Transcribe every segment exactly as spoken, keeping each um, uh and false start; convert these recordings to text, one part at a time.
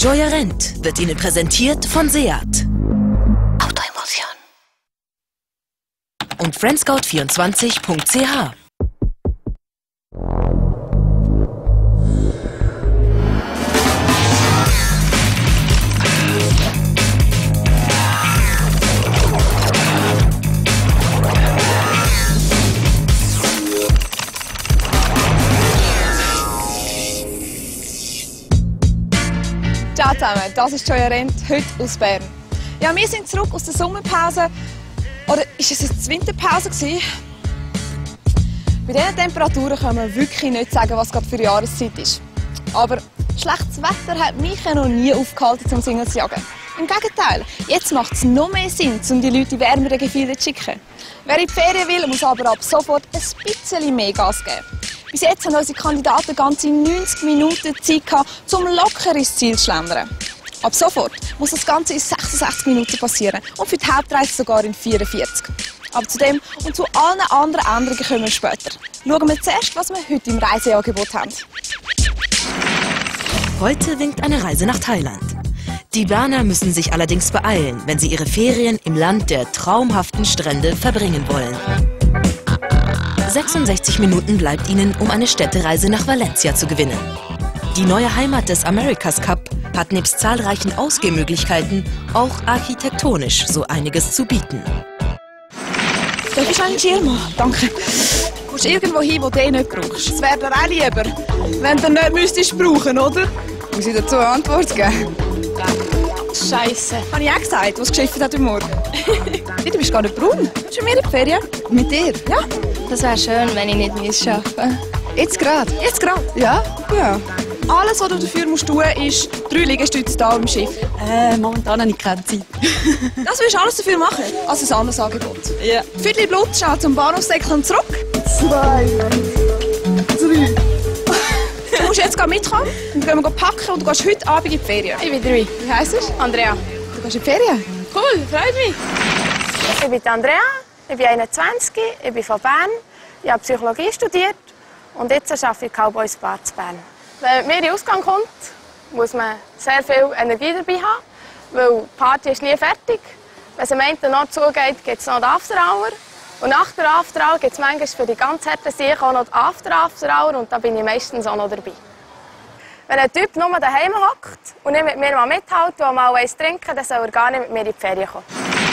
Joya Rent wird Ihnen präsentiert von Seat. Autoemotion. Und friendscout vierundzwanzig punkt c h. Ciao zusammen, das ist Joya Rent, heute aus Bern. Ja, wir sind zurück aus der Sommerpause. Oder war es jetzt die Winterpause gewesen? Bei diesen Temperaturen kann man wirklich nicht sagen, was gerade für eine Jahreszeit ist. Aber schlechtes Wetter hat mich ja noch nie aufgehalten, zum Singen zu jagen. Im Gegenteil, jetzt macht es noch mehr Sinn, um die Leute in wärmeren Gefilden zu schicken. Wer in die Ferien will, muss aber ab sofort ein bisschen mehr Gas geben. Bis jetzt haben unsere Kandidaten ganze neunzig Minuten Zeit gehabt, um locker ins Ziel zu schlendern. Ab sofort muss das Ganze in sechsundsechzig Minuten passieren und für die Hauptreise sogar in vierundvierzig. Aber zu dem und zu allen anderen Änderungen kommen wir später. Schauen wir zuerst, was wir heute im Reiseangebot haben. Heute winkt eine Reise nach Thailand. Die Berner müssen sich allerdings beeilen, wenn sie ihre Ferien im Land der traumhaften Strände verbringen wollen. sechsundsechzig Minuten bleibt ihnen, um eine Städtereise nach Valencia zu gewinnen. Die neue Heimat des America's Cup hat nebst zahlreichen Ausgehmöglichkeiten auch architektonisch so einiges zu bieten. Darf ich einen Schirm haben? Danke. Du musst irgendwo hin, wo du den nicht brauchst. Das wäre dir auch lieber, wenn du nicht müsstest brauchen, oder? Muss ich dazu eine Antwort geben? Scheisse. Habe ich auch gesagt, was geschifft hat heute Morgen. Du bist gar nicht braun. Willst du mit mir in die Ferien? Mit dir? Ja. Das wäre schön, wenn ich nicht arbeiten müsste. Jetzt gerade? Jetzt gerade? Ja. Ja. Alles, was du dafür musst tun musst, ist drei Liegestütze hier im Schiff. Äh, momentan habe ich keine Zeit. Das willst du alles dafür machen? Also ein anderes Angebot. Ja. Viertel Blut, schnell zum Bahnhofsdeckel und zurück. Zwei, drei. Du musst jetzt mitkommen. Dann gehen wir packen und du gehst heute Abend in die Ferien. Ich bin drei. Wie heisst du? Andrea. Du gehst in die Ferien? Cool, freut mich. Ich bin Andrea, ich bin einundzwanzig, ich bin von Bern, ich habe Psychologie studiert und jetzt arbeite ich in Cowboys Bar zu Bern. Wenn man in den Ausgang kommt, muss man sehr viel Energie dabei haben, weil die Party ist nie fertig. Wenn es am Ende noch zugeht, gibt es noch die After Hour. Und nach der After Hour gibt es manchmal für die ganz harten Sachen auch noch die After After Hour und da bin ich meistens auch noch dabei. Wenn ein Typ nur daheim hockt und nicht mit mir mal mithält und mal eins trinken, dann soll er gar nicht mit mir in die Ferien kommen.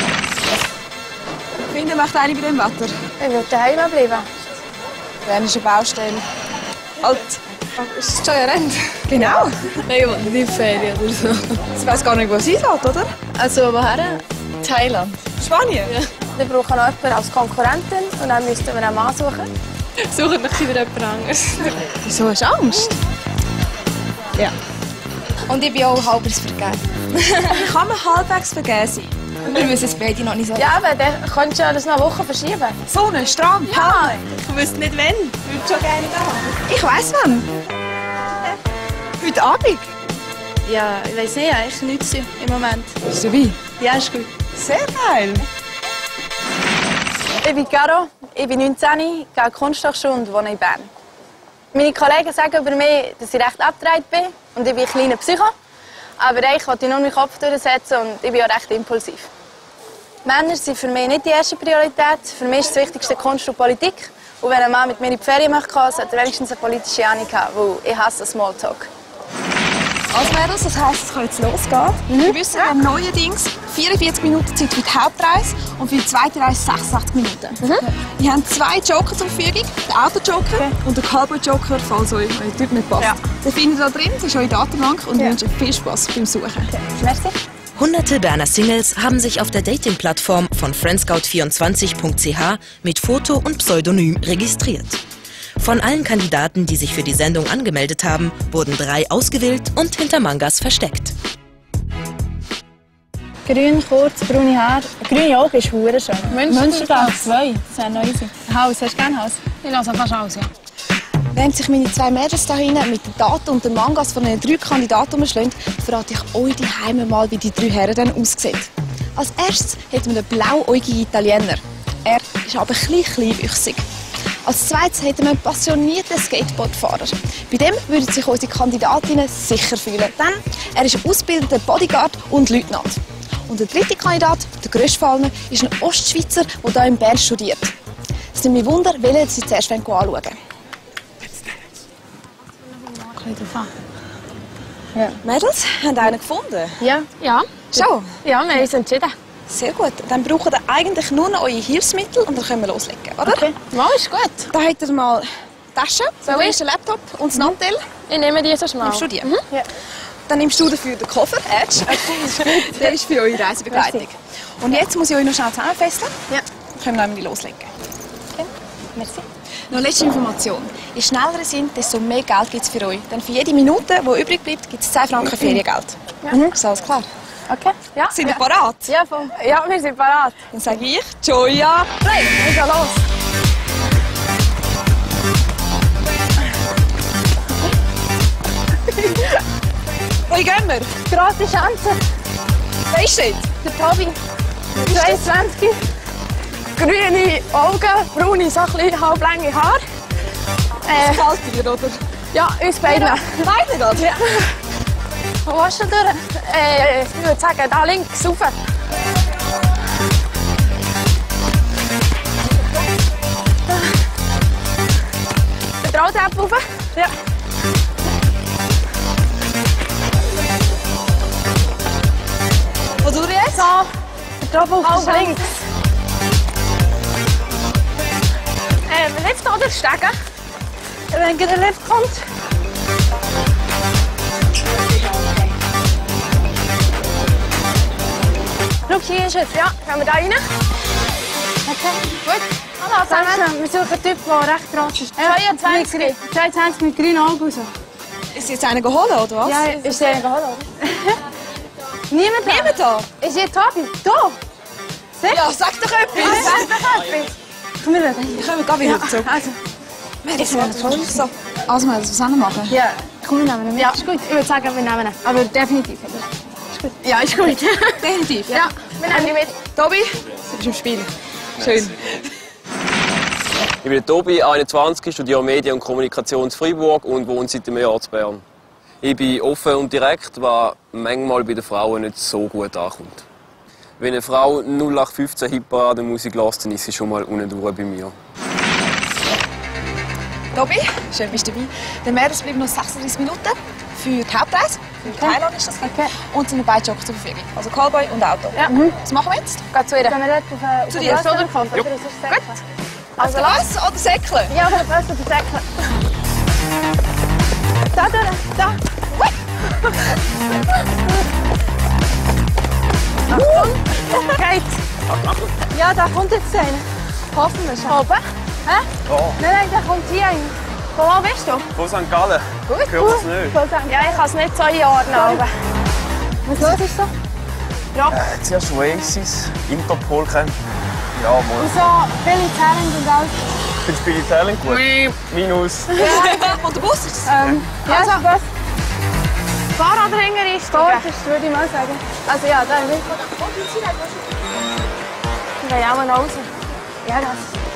Finden möchte eine bei dem Wetter. Ich will daheim bleiben. Bernische Baustelle. Alt. Ist das Joya Rent? Genau. Nein, ich will nicht in die Ferien oder so. Sie weiss gar nicht, wo sie geht, oder? Also woher? Thailand. Spanien? Ja. Wir brauchen noch jemanden als Konkurrentin und dann müssten wir einen Mann suchen. Suchen noch wieder jemand anderes. Wieso hast du Angst? Ja. Und ich bin auch halbwegs vergeben. Ich kann mir halbwegs vergeben sein. Wir müssen es beide noch nicht so. Ja, aber dann könntest du das noch eine Woche verschieben. Sonne, Strand, Ja, ich wüsste nicht wann. Ich würde schon gerne da haben. Ich weiss wann. Heute Abend. Ja, ich weiss nicht, eigentlich nichts im Moment. Bist du dabei? Ja, ist gut. Sehr geil. Ich bin Caro, ich bin neunzehn, gehe Kunsthochschule und wohne in Bern. Meine Kollegen sagen über mich, dass ich recht abgedreht bin und ich bin ein kleiner Psycho. Aber ich wollte nur meinen Kopf durchsetzen und ich bin auch recht impulsiv. Männer sind für mich nicht die erste Priorität. Für mich ist das Wichtigste Kunst und Politik. Und wenn ein Mann mit mir in die Ferien möchte, sollte er wenigstens eine politische Ahnung haben, weil ich hasse Smalltalk. Also Mädels, das heisst, es kann jetzt losgehen. Mhm. Wir wissen, wir haben neuerdings vierundvierzig Minuten Zeit für die Hauptreise und für die zweite Reise sechsundsechzig Minuten. Mhm. Wir haben zwei Joker zur Verfügung, den Auto-Joker okay. und den Cowboy-Joker, falls euch der Typ nicht passt. Ja. Den findet ihr da drin, das ist eure Datenbank und ja. wünsche euch viel Spass beim Suchen. Okay. Merci. Hunderte Berner Singles haben sich auf der Dating-Plattform von friendscout vierundzwanzig punkt c h mit Foto und Pseudonym registriert. Von allen Kandidaten, die sich für die Sendung angemeldet haben, wurden drei ausgewählt und hinter Mangas versteckt. Grün, kurz, braune Haare. Grüne Augen ist hure schön. Münstertal zwei, das wäre neu sein. Haus, hast du gerne Haus? Ich lasse fast Haus, ja. Während sich meine zwei Mädels da hinten mit den Daten und den Mangas von den drei Kandidaten umschlagen, verrate ich euch daheim mal, wie die drei Herren dann aussehen. Als erstes hätten wir einen blauäugigen Italiener. Er ist aber ein bisschen kleinwüchsig. Als zweites hätten wir einen passionierten Skateboardfahrer. Bei dem würden sich unsere Kandidatinnen sicher fühlen, denn er ist ausgebildeter Bodyguard und Leutnant. Und der dritte Kandidat, der grösste von allen, ist ein Ostschweizer, der hier in Bern studiert. Es nimmt mich Wunder, welchen Sie zuerst anschauen wollen. Kommt drauf an. Ja. Mädels, haben einen gefunden? Ja. Ja. Schon? Ja, wir haben uns entschieden. Sehr gut. Dann brauchen wir eigentlich nur noch eure Hilfsmittel und dann können wir loslegen, oder? Okay. Mal, ist gut. Da habt ihr mal die Tasche, Soll da ich? ist der Laptop und das Nattel. Ich nehme die sonst mal. Nimmst du die? Mhm. Ja. Dann nimmst du dafür den Koffer, Edge. Der ist für eure Reisebegleitung. Und jetzt muss ich euch noch schnell zusammenfesseln. Ja. Dann können wir nämlich loslegen. Okay. Merci. Noch letzte Information. Je schneller ihr seid, desto mehr Geld gibt es für euch. Denn für jede Minute, die übrig bleibt, gibt es zehn Franken Feriengeld. Ja. Mhm. Ist alles klar? Okay. Ja. Sind wir ja. parat? Ja, voll. Ja, wir sind parat. Dann sage ich Joya, play! Wir gehen los. Wo gehen wir? Grosse Chance. Wer ist das? Der Tobi. zweiundzwanzig. Grüne Augen, braune, so ein bisschen halblange Haare. Äh, Gefällt dir, oder? ja, uns beiden. Beide gerade? Ja. Wo willst du durch? Äh, ich würde sagen, da links rauf. Den Rolltreppe rauf. Ja. Wo du jetzt? So, den Treppe auf halb links. Äh, Lift oder Stegen? Wenn der Lift kommt. Schau, hier ist es. Ja, gehen wir da rein. Okay, gut. Hallo zusammen. Wir suchen einen Typ, der recht gross ist. zweiundzwanzig. zweiundzwanzig mit grünen Augen und so. Ist jetzt einer geholt, oder was? Ja, Ist der geholt, oder? Niemand da? Niemand da? Ist hier Tobi? Da? Ja, sag doch etwas! Sag doch etwas. Komm, wir reden hier. Ich komme gerade wieder zurück. Also, Das war toll. So. Also, wir was anderes machen. ja, komm, wir nehmen ihn mit. Ja, ist gut. Ich würde sagen, wir nehmen ihn. Aber definitiv. Ist gut. Ja, ist gut. Definitiv. Ja, Wir nehmen die mit. Tobi, du bist im Spiel. Schön. Ich bin Tobi, einundzwanzig, studiere Medien- und Kommunikation in Freiburg und wohne seit einem Jahr in Bern. Ich bin offen und direkt, was manchmal bei den Frauen nicht so gut ankommt. Wenn eine Frau null acht fünfzehn Hitparade-Musik lässt, dann ist sie schon mal unten durch bei mir. Tobi, schön bist du dabei. Der Mädels bleiben noch sechsunddreißig Minuten für die Hauptreise. Für die Thailand ist das. Okay. Und sind beide Jobs zur Verfügung. Also Callboy und Auto. Ja. Was machen wir jetzt? Geh zu ihr. Gehen wir dort auf, äh, Zu auf dir. den Bus, oder? Kommt, Ja. oder? Das ist sehr Gut. Also was oder Säckle? Ja, auf den Bus oder Säckle. Da, da, da. Achtung. Geht. Ja, da kommt jetzt einer. Hoffen wir schon. Oben? Hä? Ja. Nein, nein, der kommt hier rein. Von wo bist du? Von Sankt Gallen. Gut. Hört es nicht? Ja, ich kann es nicht so einordnen. Aber. Was los ist so? Äh, zuerst Oasis, Interpol kennen. Ja, mal. Und so viele Talent und alles. Findest du Billy Talent gut? Minus. Und der Bus ist es? Ähm, ja, Also, also, was? Fahrradhänger ist Dort dort. ist, würde ich mal sagen. Also ja, da will ich will auch mal nach Hause. Ja, das.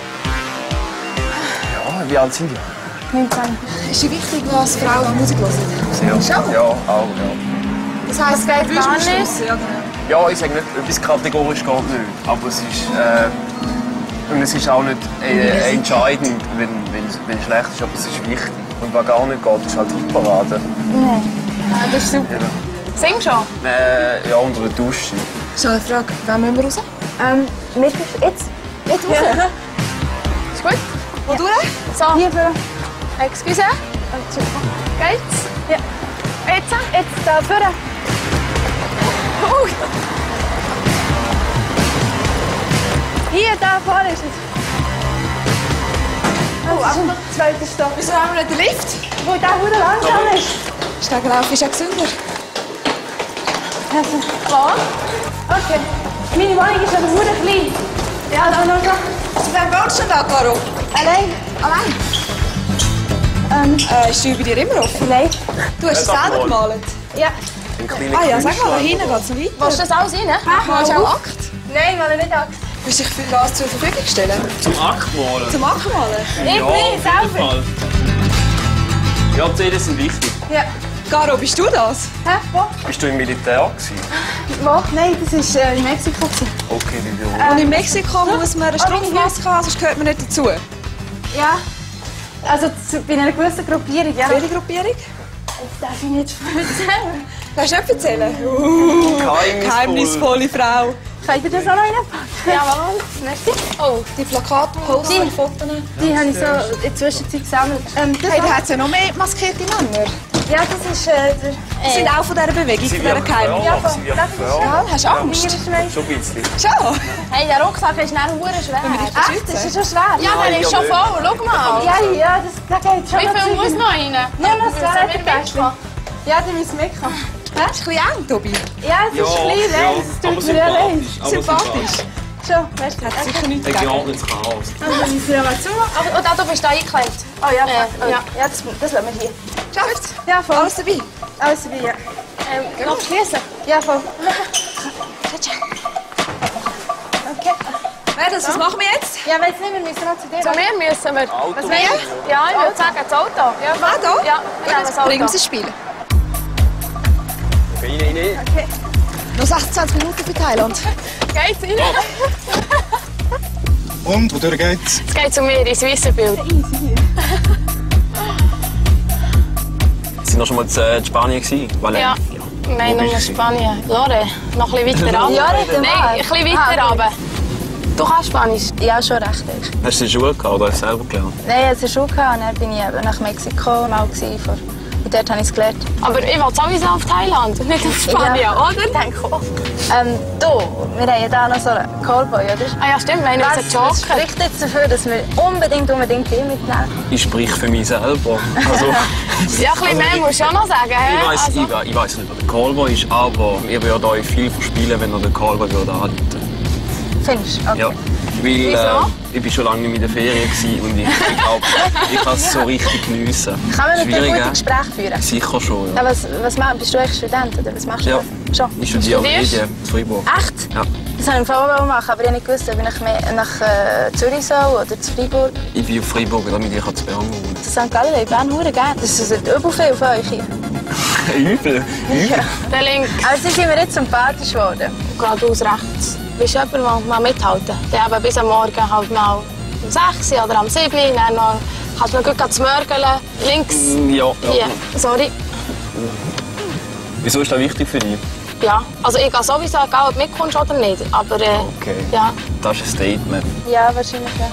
Ja, wie alt sind die? neunzehn. Ist es wichtig, was Frauen Musik hören? Sehr. Schon? Ja, auch, ja. Das heisst, Das geht du willst gar mich nicht. schlussen, ja, genau. Ja, ich sage nicht, etwas kategorisch geht nicht. Aber es ist, äh, und es ist auch nicht äh, entscheidend, wenn, wenn, wenn es schlecht ist, aber es ist wichtig. Und was gar nicht geht, ist halt die Parade. Ja, das ist super. Ja, Sing schon. äh, ja unter der Dusche. So, eine Frage. Wann müssen wir raus? Ähm, mit jetzt? Nicht raus? Ja. Ist gut? Wo durch? So, Hier für. excuse. Geht's? Ja. Jetzt? Jetzt da vorne. Uh, Hier, da vorne ist es. Oh, Achtung, zweiter Stock. Wieso haben wir nicht den Lift? Wo der Hude langsam ist. Stegenlauf ist ja gesünder. Also, wo? okay. Meine Wohnung ist aber Hude klein. Ja, da noch so. Zu wem wohnst du denn da, Caro? Allein. Allein? Ähm, Äh, ist die Tür bei dir immer offen? vielleicht. Du hast es Ja, selber doch mal. gemalt? Ja. Ein kleiner Ah ja, sag mal, da Künstler. hinten geht es noch weiter. Willst du das alles rein? Machst du auch Akt? Nein, weil er nicht Angst. Willst du dich für das zur Verfügung stellen? Zum Aktmalen? Zum Ackmalen? Ich bin selber. Ja, die Zähne sind wichtig. Ja. Garo, bist du das? Hä? Wo? Bist du im Militär gewesen? Wo? Nein, das war äh, in Mexiko. Okay, wie wir Und in Mexiko muss man eine Strumpfmaske haben, sonst gehört man nicht dazu. Ja. Also zu, bei einer gewissen Gruppierung, ja. Welche Gruppierung? Das darf ich nicht erzählen. Kannst du nicht erzählen? Uh, Geheimnisvoll. Geheimnisvolle Frau. Könnt ihr das auch noch reinpacken? Jawohl. Merci. Oh, die Plakate, Poster, Die- Fotos. Die habe ich so in der Zwischenzeit gesammelt. Ähm, das Hey, da war- hat es ja noch mehr maskierte Männer. ja, das ist äh, der... Die sind auch von dieser Bewegung, von dieser Geheimnis. Ja, von- Sie das ist Ja, hast du Angst? Schmeiß. Schon ein bisschen. Schon? Hey, der Rucksack ist dann verdammt schwer. Echt? Das ist schon schwer? Ja, der ist schon voll. Schau mal. Ja, ja, das, da geht schon. Wie viel muss noch rein? Nur noch das Müssen wir Toilettentäschchen. Ja, die müssen mitkommen. Das ist ein bisschen eng, Tobi. Ja, es ist klein, ja, es tut mir ja leid. Sympathisch. Schon, weißt du. Hat sicher nichts Ein dagegen. geordnetes Chaos. Dann muss ich es mal zu. Aber, und auch, du bist da eingekleidet. Oh ja, Ja, oh, ja. ja, das, das lassen wir hier. Schafft's? Ja, voll. Alles dabei? Alles dabei, ja. Ähm, noch schließen. Ja, voll. Okay. Mädels, was machen wir jetzt? Ja, weiss nicht, wir müssen noch zu dir. Zu mir müssen wir. Auto. Was wollen wir? Ja, ich würde sagen, das Auto. Ja, Ah, da? Ja, ich nehme das Auto. Bringen Sie spielen. Rein, rein. Noch sechsundzwanzig Minuten für Thailand. Geht's rein? Und, wodurch geht's? Es geht zu mir ins Weissenbild. Sind wir schon mal in Spanien gewesen? Valencia. Ja. Nein, nur Spanien. Lore, noch ein bisschen weiter runter. Ja, nicht Nein, ein bisschen weiter Ah, runter. Du kannst Spanisch? Ja, schon recht. Hast du in der Schule gehabt oder hast du selber gelernt? Nein, ich hatte eine Schule und dann bin ich eben nach Mexiko mal gewesen, vor. Und dort habe ich es gelernt. Aber ich will sowieso auf Thailand und nicht auf Spanien, Ja. oder? Denke auch. Ähm, du, wir haben ja da noch so einen Callboy, oder? Ah ja, stimmt, wir haben jetzt einen Was Joker. spricht jetzt dafür, dass wir unbedingt, unbedingt ihn mitnehmen? Ich sprich für mich selber. Also, Ja, ein bisschen mehr musst du schon noch sagen. ich hä? weiss, Also, ich, we- ich weiss nicht, wer der Callboy ist, aber ich würde euch viel verspielen, wenn ihr den Callboy würde anrufen. Findest du? Okay. Ja. Weil äh, Wieso? ich war schon lange nicht mehr in der Ferien gewesen und ich, ich glaube, ich kann es so richtig geniessen. Kann man mit dir Schwierig, gute äh? Gespräche führen? Sicher schon, Ja, ja. was, was machst, bist du eigentlich Student oder was machst du? Ja. Schon? Ich studiere Studierst? Medien in Freiburg. Echt? Ja. Das wollte ich vorher machen, aber ich habe nicht gewusst, ob ich nach, mehr- nach äh, Zürich soll oder zu Freiburg. Ich bin auf Freiburg, damit ich zu Bern wohne. Zu Sankt Gallen, ich bin verdammt gerne. Das ist übel viel von euch hier. Übel. Ja. der Link Aber sie sind mir jetzt sympathisch geworden. geradeaus rechts. Bist du jemand, der mal mithalten? Der eben bis am Morgen halt mal um sechs oder am sieben Uhr, dann noch, kannst du noch gut zu mörgeln. Links. Ja, ja. Hier. Sorry. Wieso ist das wichtig für dich? Ja, also ich gehe sowieso, egal ob du mitkommst oder nicht. Aber äh, Okay. ja. Das ist ein Statement. Ja, wahrscheinlich ja.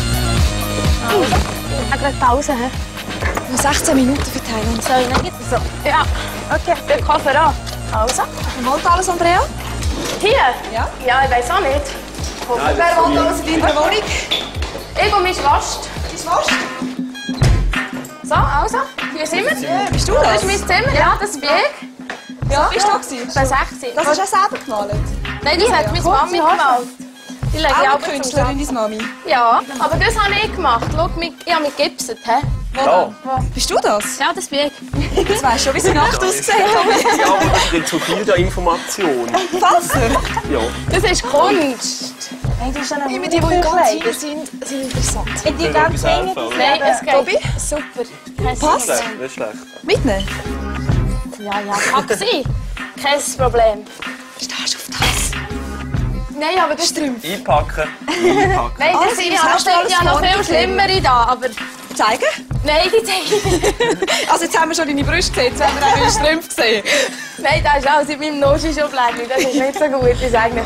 Ich habe gerade Pause. He? Noch sechzehn Minuten für Thailand. Soll ich nicht so? Ja, Okay. den Koffer an. Also. Wollt alles, Andrea? Hier? Ja. Ja, ich weiß auch nicht. Wer wollt alles in deiner Wohnung? Ich und mein Schwast. Dein Wurst? So, also, hier sind wir. Ja, bist du Das das? ist mein Zimmer, ja, das bin ich. Ja, bist du da gewesen? Ich bin sechzehn. Das hast du auch selber gemalt? Nein, das hat meine Mami gemalt. Die lege ich Auch auch eine Künstlerin, deine Mami. Ja, aber das habe ich gemacht. Schau, mich- ich habe mich gipset. Hä? Ja. Bist du das? Ja, das bin ich. Jetzt weißt du schon, wie sie Nacht ausgesehen hat. Ja, aber das ist zu viel der Information. Wasser? Ja. Das ist Kunst. Nein, du bist ja noch Immer die, die ganz hinten sind, sind interessant. In die ganz etwas Dinge, helfen, die Nein, es geht. Tobi? Super. Kein Passt. Problem. Schlecht, nicht schlecht. Mitnehmen? Ja, ja, Taxi. Kein Problem. Stehst du auf das? Nein, aber das... Strümpfe. Einpacken. Einpacken. Nein, Ah, das sie sind ja haben noch, schon alles ja noch viel vorne schlimmere da, aber... Zeigen? Nein, die zeige ich nicht. Also jetzt haben wir schon deine Brüste gesehen, jetzt haben wir auch deine Strümpfe gesehen. Nein, das ist alles in meinem Noschi-Schublädchen. Das ist nicht so gut, ist eigentlich...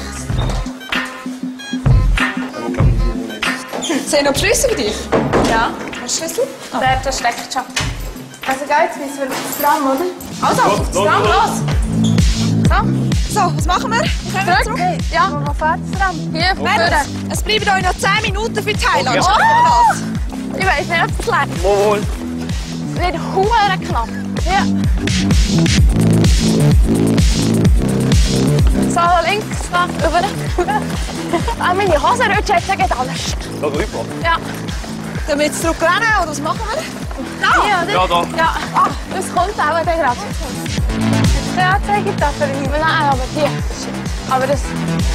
Sind noch Schlüssel für dich? Ja, Hast du Schlüssel? der, der steckt schon. Also geht's, müssen wir ins Tram, oder? Also, Los, Tram, los, los! So, was machen wir? Wir kommen Zurück? zurück. Ja, Wo fährt das Tram? hier, Mädels, vorne. es bleiben euch noch zehn Minuten für Thailand. Okay. Schaffen wir das? Ich weiß nicht, ob es leicht Wohl. ist. Nicht hure knapp. Ja. So, links, da, über. Ah, meine Hosenrutsche hat geht alles. Da drüber. Ja. Sollen wir jetzt zurückrennen oder was machen wir? Da? Ja, Ja, da. Ja, ah, das kommt auch dann gerade. keine Anzeigetafel? Nein, aber hier. Aber das...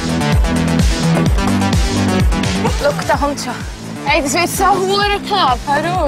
Schau, da kommt schon. Hey, das wird so hure knapp. Hör auf.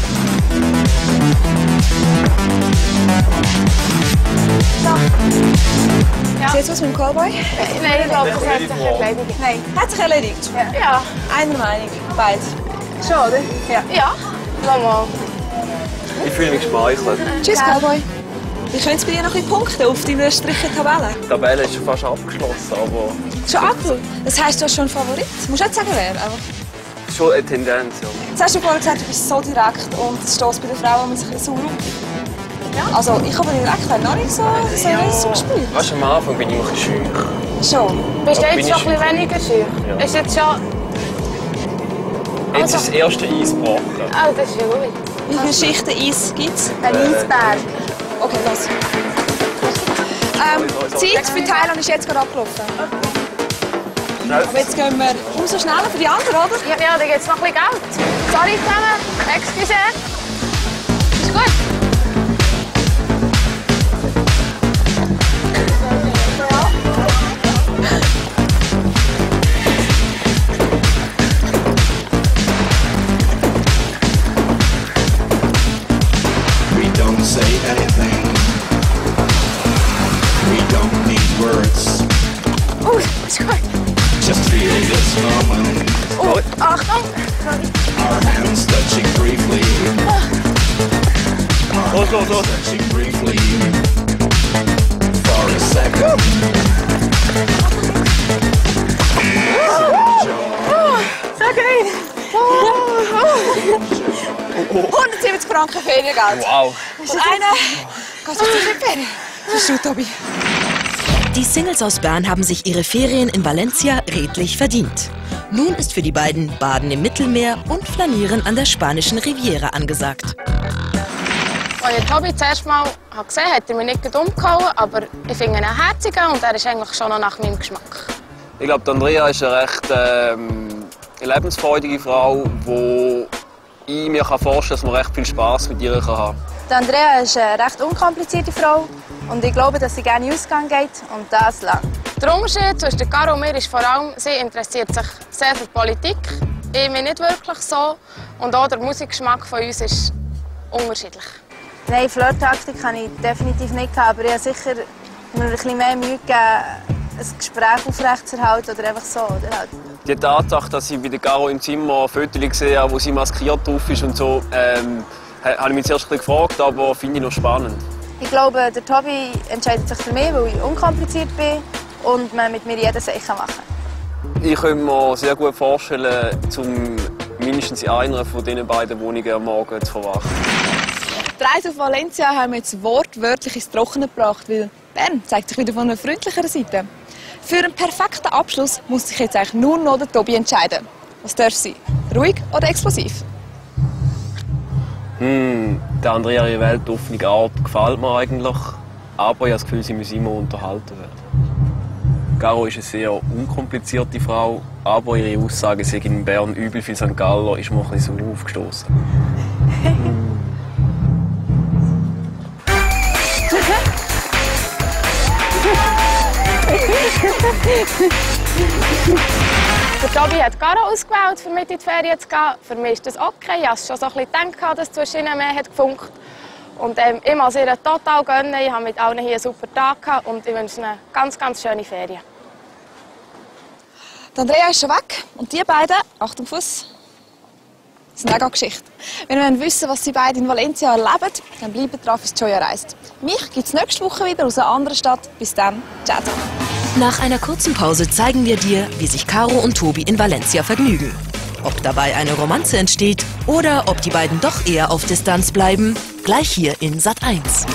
Ja. Sieht es aus mit dem Callboy? Nein, ich glaube, das hat sich erledigt. Nein, hat sich erledigt? Ja. ja. Einer Meinung, beide. Schon, oder? Ja. Ja, lass mal. Ich fühle mich geschmeichelt. Tschüss, Callboy. Wie können es bei dir noch ein Punkte auf deiner Striche-Tabelle? Die Tabelle ist schon fast abgeschlossen, aber... Schon abgeschlossen? Das heisst, du hast schon einen Favorit? Du musst nicht sagen, wer, aber... Schon eine Tendenz, ja. Jetzt hast du vorhin gesagt, du bist so direkt und es stößt bei den Frauen immer sich ein bisschen sauer auf. Ja. Also, ich habe direkt noch nicht so, so, ja. so gespürt. Weißt du, am Anfang bin ich ein bisschen scheu. Schon? Bist du jetzt schon ein bisschen weniger scheu? Ja. Ist jetzt schon... Jetzt ist das erste Eis gebrochen. Oh, das ist ja gut. Wie viele Schichten Eis gibt es? Ein Eisberg. Okay, los. Ähm, die Zeit für Thailand ist jetzt gerade abgelaufen. Aber jetzt gehen wir umso schneller für die anderen, oder? Ja, ja, da gibt es noch ein bisschen Geld. Sorry zusammen. Excuse. Ist gut. We don't say anything. We don't need words. Oh, ist gut. Just feel this moment. Oh, Achtung. Our hands touching briefly. Los, los, los. Touching briefly. For a second. So geil. hundertsiebzig Franken Feriengeld. Wow. Und einer geht sich in die Ferien. Das ist du, Tobi. Die Singles aus Bern haben sich ihre Ferien in Valencia redlich verdient. Nun ist für die beiden Baden im Mittelmeer und Flanieren an der spanischen Riviera angesagt. Als ich Tobi das erste Mal gesehen habe, hat er mich nicht umgehauen, aber ich finde ihn herzig und er ist eigentlich schon noch nach meinem Geschmack. Ich glaube, Andrea ist eine recht ähm, lebensfreudige Frau, die ich mir vorstellen kann, dass man recht viel Spass mit ihr haben kann. Andrea ist eine recht unkomplizierte Frau und ich glaube, dass sie gerne in den Ausgang geht und das lang. Der Unterschied zwischen Caro und mir ist vor allem, sie interessiert sich sehr für Politik. Ich bin nicht wirklich so. Und auch der Musikgeschmack von uns ist unterschiedlich. Nein, Flirttaktik kann ich definitiv nicht haben, aber ich habe sicher mir ein bisschen mehr Mühe gegeben, ein Gespräch aufrechtzuerhalten oder einfach so. Oder halt. Die Tatsache, dass ich bei der Caro im Zimmer Fotos gesehen habe, wo sie maskiert drauf ist und so, ähm, habe ich mich zuerst ein bisschen gefragt, aber finde ich noch spannend. Ich glaube, der Tobi entscheidet sich für mich, weil ich unkompliziert bin und man mit mir jede Sache machen kann. Ich könnte mir sehr gut vorstellen, zum mindestens in einer von diesen beiden Wohnungen am Morgen zu verwachen. Die Reise auf Valencia haben wir jetzt wortwörtlich ins Trockene gebracht, weil Bern zeigt sich wieder von einer freundlicheren Seite. Für einen perfekten Abschluss muss sich jetzt eigentlich nur noch der Tobi entscheiden. Was darf sie? Ruhig oder explosiv? Hm, der Andrea, ihre weltoffene Art gefällt mir eigentlich, aber ich habe das Gefühl, sie muss immer unterhalten werden. Caro ist eine sehr unkomplizierte Frau, aber ihre Aussage, sie sei in Bern übel für Sankt Galler, ist mir ein bisschen so aufgestoßen. Der Tobi hat Caro ausgewählt, um mit in die Ferien zu gehen. Für mich ist das okay. Ich habe schon so ein bisschen gedacht, dass zwischen ihnen mehr hat gefunkt. Und ähm, ich muss ihr total gönnen. Ich habe mit allen hier einen super Tag gehabt und ich wünsche ihnen ganz, ganz schöne Ferien. Die Andrea ist schon weg und die beiden, Achtung Fuss, sind auch eine Geschichte. Wenn wir wissen, was sie beide in Valencia erleben, dann bleibt drauf, bis Joya reist. Mich gibt es nächste Woche wieder aus einer anderen Stadt. Bis dann, ciao. Nach einer kurzen Pause zeigen wir dir, wie sich Caro und Tobi in Valencia vergnügen. Ob dabei eine Romanze entsteht oder ob die beiden doch eher auf Distanz bleiben, gleich hier in Sat eins.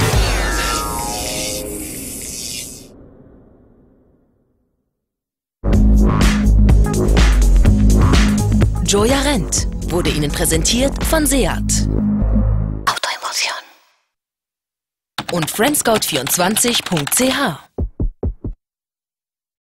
Joya rennt wurde Ihnen präsentiert von Seat. Autoemotion. Und Friendscout vierundzwanzig punkt c h.